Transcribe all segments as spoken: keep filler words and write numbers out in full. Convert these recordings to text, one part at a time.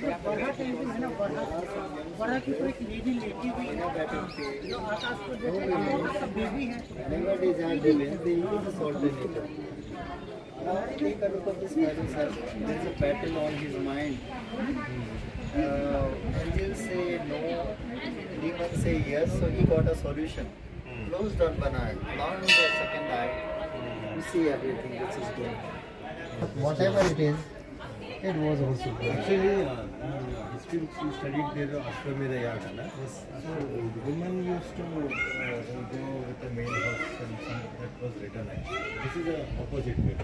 बड़ा टेंशन है ना, बड़ा बड़ा की तो एक लेडी लेटी हुई है जो आकाश को देख रही है, उसका बेबी है। Never design the lens, they use the salt vinegar. Now take a look at this man, sir. There's a pattern on his mind. Uh, angels say no, demons say yes, so he got a solution. Closed on one eye, now in the second eye, you see everything which is going. Whatever it is, it was also good. Actually, uh, history books you studied there, Ashwamedha Yaga, na? Yes. So, women used to uh, go with the male horse and some that was written. This is the opposite way.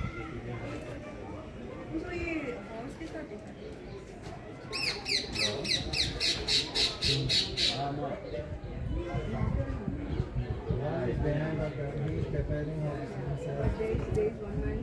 तो ये horse के साथ देखा One is behind, he is preparing his there is there is one man